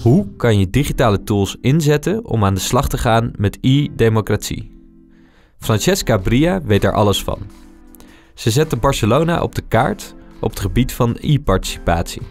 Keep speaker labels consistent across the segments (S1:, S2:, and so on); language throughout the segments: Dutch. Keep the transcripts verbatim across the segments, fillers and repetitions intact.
S1: Hoe kan je digitale tools inzetten om aan de slag te gaan met e-democratie? Francesca Bria weet daar alles van. Ze zette Barcelona op de kaart op het gebied van e-participatie.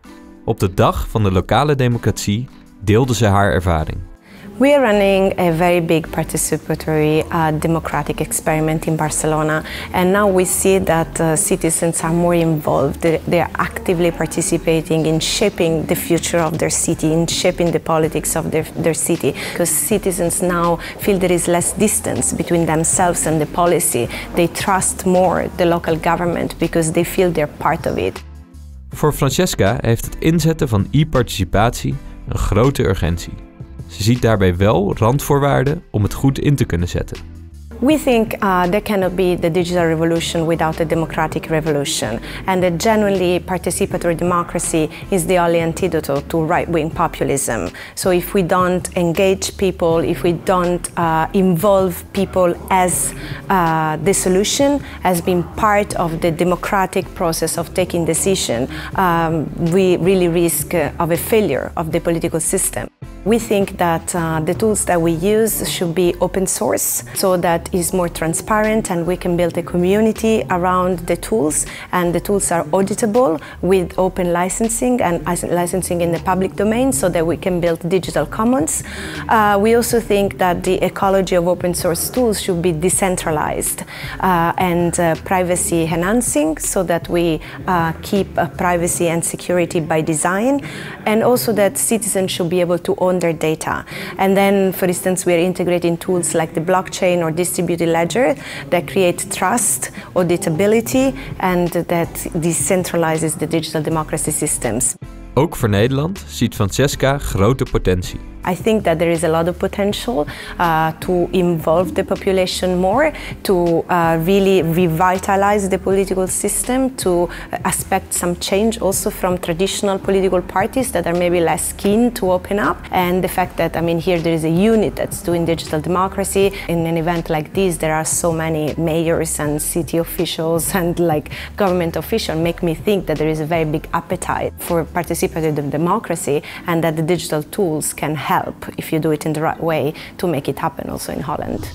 S1: Op de dag van de lokale democratie deelde ze haar ervaring.
S2: We are running a very big participatory uh, democratic experiment in Barcelona, and now we see that uh, citizens are more involved. They, they are actively participating in shaping the future of their city, in shaping the politics of their, their city, because citizens now feel there is less distance between themselves and the policy. They trust more the local government because they feel they're part of it.
S1: Voor Francesca heeft het inzetten van e-participatie een grote urgentie. Ze ziet daarbij wel randvoorwaarden om het goed in te kunnen zetten.
S2: We think uh, there cannot be the digital revolution without a democratic revolution, and that genuinely participatory democracy is the only antidote to right-wing populism. So if we don't engage people, if we don't uh, involve people as uh, the solution, as being part of the democratic process of taking decision, um, we really risk uh, of a failure of the political system. We think that uh, the tools that we use should be open source, so that is more transparent and we can build a community around the tools, and the tools are auditable with open licensing and licensing in the public domain, so that we can build digital commons. Uh, we also think that the ecology of open source tools should be decentralized uh, and uh, privacy enhancing, so that we uh, keep uh, privacy and security by design, and also that citizens should be able to own their data. And then, for instance, we are integrating tools like the blockchain or distributed ledger that create trust, auditability, and that decentralizes the digital democracy systems.
S1: Ook voor Nederland ziet Francesca grote potentie.
S2: I think that there is a lot of potential uh, to involve the population more, to uh, really revitalize the political system, to expect some change also from traditional political parties that are maybe less keen to open up. And the fact that, I mean, here there is a unit that's doing digital democracy. In an event like this, there are so many mayors and city officials and like government officials, make me think that there is a very big appetite for participatory democracy, and that the digital tools can help help, if you do it in the right way, to make it happen also in Holland.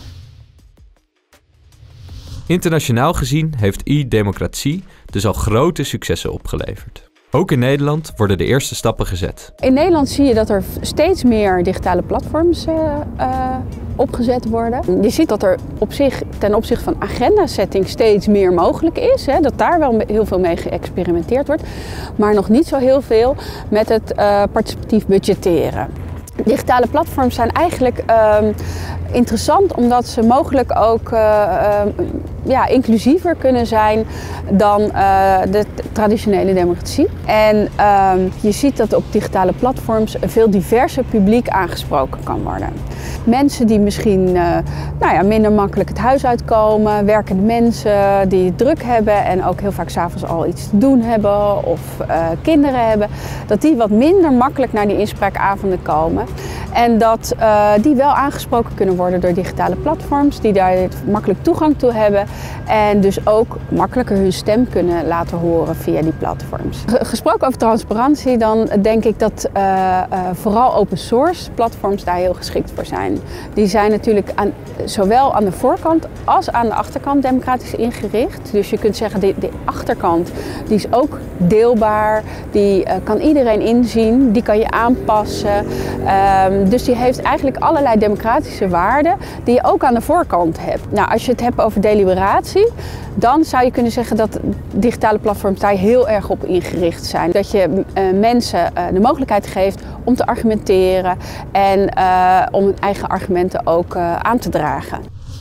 S1: Internationaal gezien heeft e-democratie dus al grote successen opgeleverd. Ook in Nederland worden de eerste stappen gezet.
S3: In Nederland zie je dat er steeds meer digitale platforms uh, uh, opgezet worden. Je ziet dat er op zich, ten opzichte van agenda-setting steeds meer mogelijk is. Hè, dat daar wel heel veel mee geëxperimenteerd wordt. Maar nog niet zo heel veel met het uh, participatief budgetteren. Digitale platforms zijn eigenlijk uh, interessant omdat ze mogelijk ook uh, uh, ja, inclusiever kunnen zijn dan uh, de traditionele democratie. En uh, je ziet dat op digitale platforms een veel diverser publiek aangesproken kan worden. Mensen die misschien uh, nou ja, minder makkelijk het huis uitkomen, werkende mensen die het druk hebben en ook heel vaak 's avonds al iets te doen hebben of uh, kinderen hebben, dat die wat minder makkelijk naar die inspraakavonden komen. En dat uh, die wel aangesproken kunnen worden door digitale platforms, die daar makkelijk toegang toe hebben en dus ook makkelijker hun stem kunnen laten horen via die platforms. Gesproken over transparantie, dan denk ik dat uh, uh, vooral open source platforms daar heel geschikt voor zijn. Die zijn natuurlijk aan, zowel aan de voorkant als aan de achterkant democratisch ingericht. Dus je kunt zeggen, de, de achterkant die is ook deelbaar, die uh, kan iedereen inzien, die kan je aanpassen. Um, dus die heeft eigenlijk allerlei democratische waarden die je ook aan de voorkant hebt. Nou, als je het hebt over deliberatie, dan zou je kunnen zeggen dat digitale platforms daar heel erg op ingericht zijn. Dat je uh, mensen uh, de mogelijkheid geeft om te argumenteren en uh, om hun eigen argumenten ook uh, aan te dragen.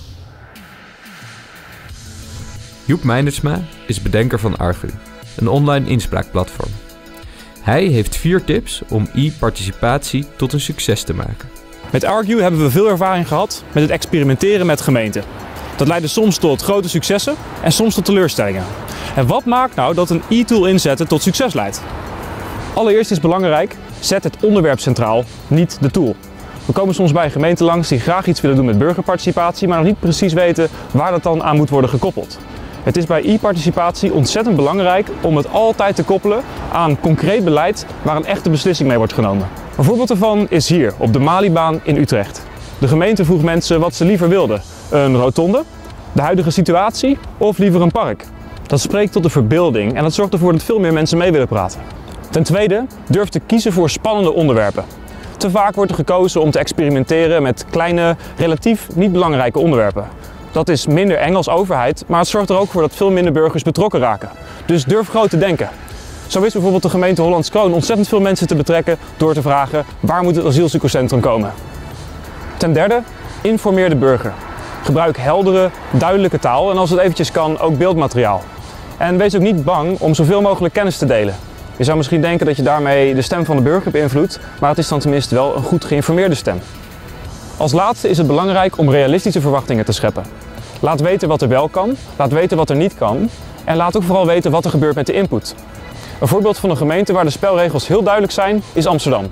S1: Joep Meinersma is bedenker van Argu, een online inspraakplatform. Hij heeft vier tips om e-participatie tot een succes te maken.
S4: Met Argu hebben we veel ervaring gehad met het experimenteren met gemeenten. Dat leidde soms tot grote successen en soms tot teleurstellingen. En wat maakt nou dat een e-tool inzetten tot succes leidt? Allereerst is belangrijk, zet het onderwerp centraal, niet de tool. We komen soms bij gemeenten langs die graag iets willen doen met burgerparticipatie, maar nog niet precies weten waar dat dan aan moet worden gekoppeld. Het is bij e-participatie ontzettend belangrijk om het altijd te koppelen aan concreet beleid waar een echte beslissing mee wordt genomen. Een voorbeeld daarvan is hier, op de Malibaan in Utrecht. De gemeente vroeg mensen wat ze liever wilden. Een rotonde, de huidige situatie of liever een park. Dat spreekt tot de verbeelding en dat zorgt ervoor dat veel meer mensen mee willen praten. Ten tweede, durf te kiezen voor spannende onderwerpen. Te vaak wordt er gekozen om te experimenteren met kleine, relatief niet belangrijke onderwerpen. Dat is minder eng als overheid, maar het zorgt er ook voor dat veel minder burgers betrokken raken. Dus durf groot te denken. Zo wist bijvoorbeeld de gemeente Hollands Kroon ontzettend veel mensen te betrekken door te vragen waar moet het asielzoekerscentrum komen. Ten derde, informeer de burger. Gebruik heldere, duidelijke taal en als het eventjes kan ook beeldmateriaal. En wees ook niet bang om zoveel mogelijk kennis te delen. Je zou misschien denken dat je daarmee de stem van de burger beïnvloedt, maar het is dan tenminste wel een goed geïnformeerde stem. Als laatste is het belangrijk om realistische verwachtingen te scheppen. Laat weten wat er wel kan, laat weten wat er niet kan en laat ook vooral weten wat er gebeurt met de input. Een voorbeeld van een gemeente waar de spelregels heel duidelijk zijn is Amsterdam.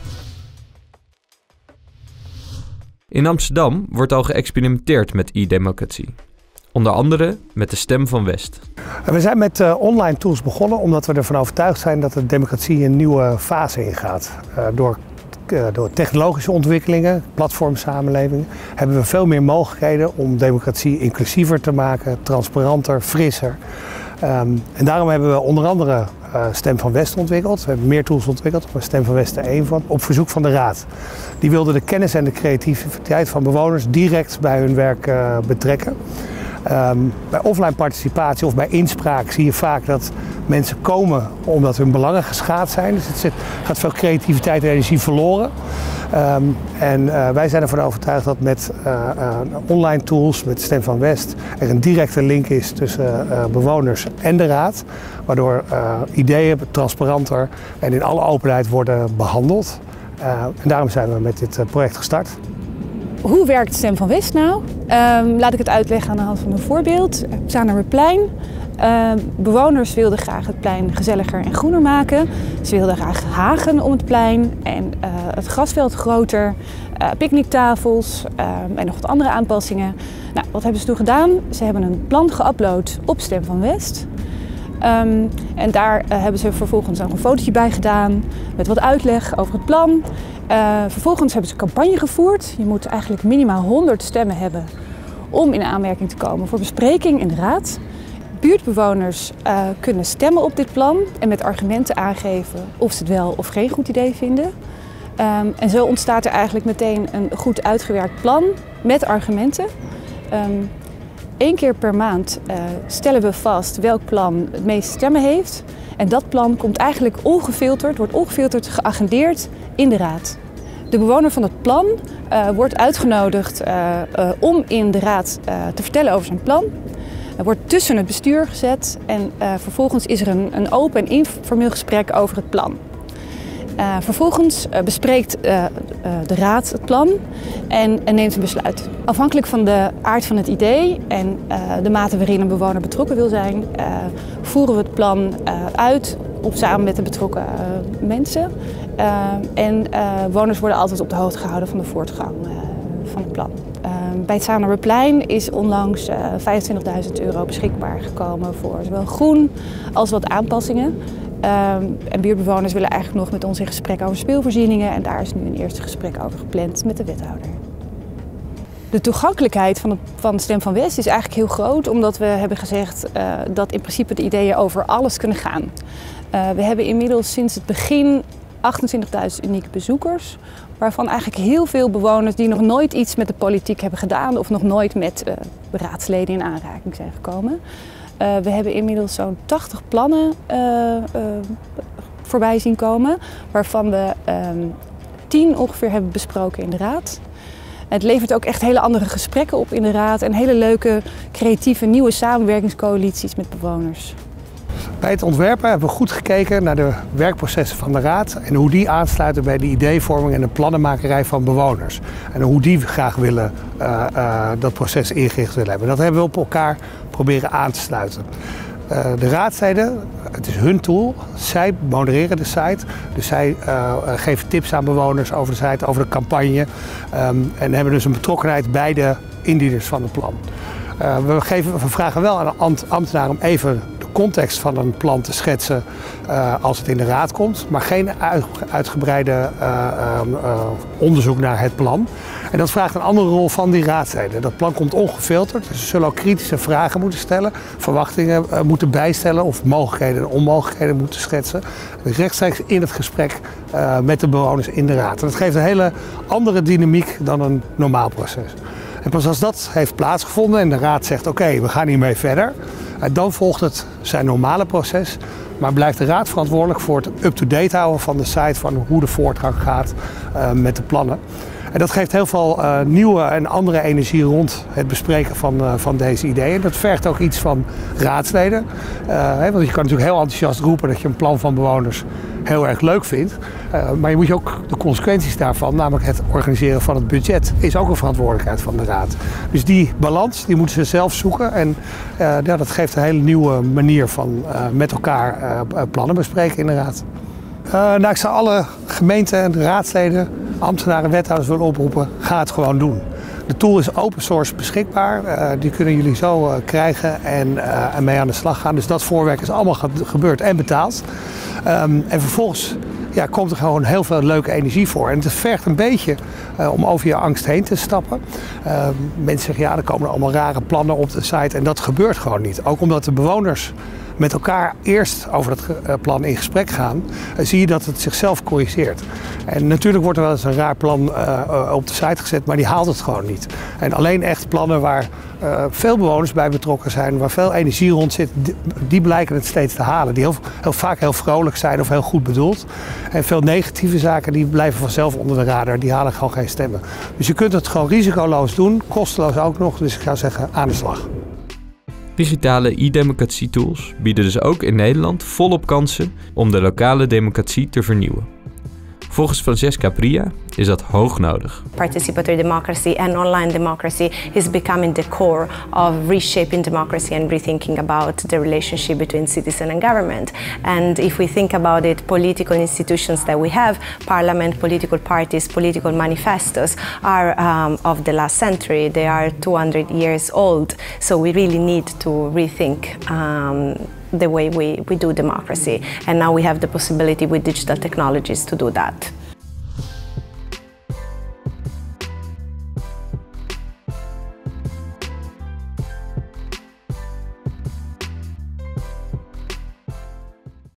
S1: In Amsterdam wordt al geëxperimenteerd met e-democratie. Onder andere met de Stem van West.
S5: We zijn met uh, online tools begonnen omdat we ervan overtuigd zijn dat de democratie een nieuwe fase ingaat. Uh, door, uh, door technologische ontwikkelingen, platformsamenleving, hebben we veel meer mogelijkheden om democratie inclusiever te maken, transparanter, frisser. Um, en daarom hebben we onder andere uh, Stem van West ontwikkeld. We hebben meer tools ontwikkeld, maar Stem van West er één van, op verzoek van de Raad. Die wilde de kennis en de creativiteit van bewoners direct bij hun werk uh, betrekken. Um, bij offline participatie of bij inspraak zie je vaak dat mensen komen omdat hun belangen geschaad zijn. Dus het zit, gaat veel creativiteit en energie verloren. Um, en uh, wij zijn ervan overtuigd dat met uh, uh, online tools, met Stem van West, er een directe link is tussen uh, bewoners en de Raad. Waardoor uh, ideeën transparanter en in alle openheid worden behandeld. Uh, en daarom zijn we met dit uh, project gestart.
S3: Hoe werkt Stem van West nou? Um, laat ik het uitleggen aan de hand van een voorbeeld. Zaanderwerplein. Uh, bewoners wilden graag het plein gezelliger en groener maken. Ze wilden graag hagen om het plein en uh, het grasveld groter, uh, picknicktafels uh, en nog wat andere aanpassingen. Nou, wat hebben ze toen gedaan? Ze hebben een plan geüpload op Stem van West. Um, en daar uh, hebben ze vervolgens ook een fotootje bij gedaan met wat uitleg over het plan. Uh, vervolgens hebben ze een campagne gevoerd. Je moet eigenlijk minimaal honderd stemmen hebben om in aanmerking te komen voor bespreking in de Raad. Buurtbewoners uh, kunnen stemmen op dit plan en met argumenten aangeven of ze het wel of geen goed idee vinden. Um, en zo ontstaat er eigenlijk meteen een goed uitgewerkt plan met argumenten. Um, Eén keer per maand uh, stellen we vast welk plan het meeste stemmen heeft. En dat plan komt eigenlijk ongefilterd, wordt ongefilterd geagendeerd in de Raad. De bewoner van het plan uh, wordt uitgenodigd uh, uh, om in de Raad uh, te vertellen over zijn plan. Hij wordt tussen het bestuur gezet en uh, vervolgens is er een, een open en informeel gesprek over het plan. Uh, vervolgens uh, bespreekt uh, uh, de Raad het plan en, en neemt een besluit. Afhankelijk van de aard van het idee en uh, de mate waarin een bewoner betrokken wil zijn, uh, voeren we het plan uh, uit op, samen met de betrokken uh, mensen. Uh, en uh, bewoners worden altijd op de hoogte gehouden van de voortgang uh, van het plan. Uh, bij het Zaanderwerplein is onlangs uh, vijfentwintigduizend euro beschikbaar gekomen voor zowel groen als wat aanpassingen. Um, en buurtbewoners willen eigenlijk nog met ons in gesprek over speelvoorzieningen en daar is nu een eerste gesprek over gepland met de wethouder. De toegankelijkheid van, het, van Stem van West is eigenlijk heel groot omdat we hebben gezegd uh, dat in principe de ideeën over alles kunnen gaan. Uh, we hebben inmiddels sinds het begin achtentwintigduizend unieke bezoekers, waarvan eigenlijk heel veel bewoners die nog nooit iets met de politiek hebben gedaan of nog nooit met uh, raadsleden in aanraking zijn gekomen. Uh, we hebben inmiddels zo'n tachtig plannen uh, uh, voorbij zien komen, waarvan we um, tien ongeveer hebben besproken in de Raad. Het levert ook echt hele andere gesprekken op in de Raad en hele leuke, creatieve, nieuwe samenwerkingscoalities met bewoners.
S5: Bij het ontwerpen hebben we goed gekeken naar de werkprocessen van de Raad en hoe die aansluiten bij de ideevorming en de plannenmakerij van bewoners. En hoe die graag willen uh, uh, dat proces ingericht willen hebben. Dat hebben we op elkaar proberen aan te sluiten. Uh, de raadsleden, het is hun tool, zij modereren de site. Dus zij uh, geven tips aan bewoners over de site, over de campagne. Um, en hebben dus een betrokkenheid bij de indieners van het plan. Uh, we, geven, we vragen wel aan de ambtenaar om even de context van een plan te schetsen uh, als het in de raad komt, maar geen uitgebreide uh, uh, onderzoek naar het plan. En dat vraagt een andere rol van die raadsleden. Dat plan komt ongefilterd, dus ze zullen ook kritische vragen moeten stellen, verwachtingen uh, moeten bijstellen of mogelijkheden en onmogelijkheden moeten schetsen. Dus rechtstreeks in het gesprek uh, met de bewoners in de raad. En dat geeft een hele andere dynamiek dan een normaal proces. En pas als dat heeft plaatsgevonden en de raad zegt oké, okay, we gaan hiermee verder, dan volgt het zijn normale proces. Maar blijft de raad verantwoordelijk voor het up-to-date houden van de site, van hoe de voortgang gaat uh, met de plannen. En dat geeft heel veel uh, nieuwe en andere energie rond het bespreken van, uh, van deze ideeën. Dat vergt ook iets van raadsleden. Uh, hè, want je kan natuurlijk heel enthousiast roepen dat je een plan van bewoners heel erg leuk vindt. Uh, maar je moet je ook de consequenties daarvan, namelijk het organiseren van het budget, is ook een verantwoordelijkheid van de raad. Dus die balans die moeten ze zelf zoeken. En uh, ja, dat geeft een hele nieuwe manier van uh, met elkaar uh, plannen bespreken in de raad. Uh, nou, ik zou alle gemeenten en raadsleden, ambtenaren, wethouders willen oproepen, ga het gewoon doen. De tool is open source beschikbaar, uh, die kunnen jullie zo uh, krijgen en, uh, en mee aan de slag gaan. Dus dat voorwerk is allemaal gebeurd en betaald. Um, en vervolgens ja, komt er gewoon heel veel leuke energie voor. En het vergt een beetje uh, om over je angst heen te stappen. Uh, mensen zeggen ja, er komen allemaal rare plannen op de site en dat gebeurt gewoon niet. Ook omdat de bewoners met elkaar eerst over dat plan in gesprek gaan, zie je dat het zichzelf corrigeert. En natuurlijk wordt er wel eens een raar plan uh, op de site gezet, maar die haalt het gewoon niet. En alleen echt plannen waar uh, veel bewoners bij betrokken zijn, waar veel energie rond zit, die, die blijken het steeds te halen. Die heel, heel vaak heel vrolijk zijn of heel goed bedoeld. En veel negatieve zaken die blijven vanzelf onder de radar, die halen gewoon geen stemmen. Dus je kunt het gewoon risicoloos doen, kosteloos ook nog, dus ik zou zeggen aan de slag.
S1: Digitale e-democratie-tools bieden dus ook in Nederland volop kansen om de lokale democratie te vernieuwen. Volgens Francesca Bria is dat hoog nodig.
S2: Participatory democracy and online democracy is becoming the core of reshaping democracy and rethinking about the relationship between citizen and government. And if we think about it, political institutions that we have, parliament, political parties, political manifestos, are um, of the last century. They are two hundred years old. So we really need to rethink um, the way we, we do democracy. And now we have the possibility with digital technologies to do that.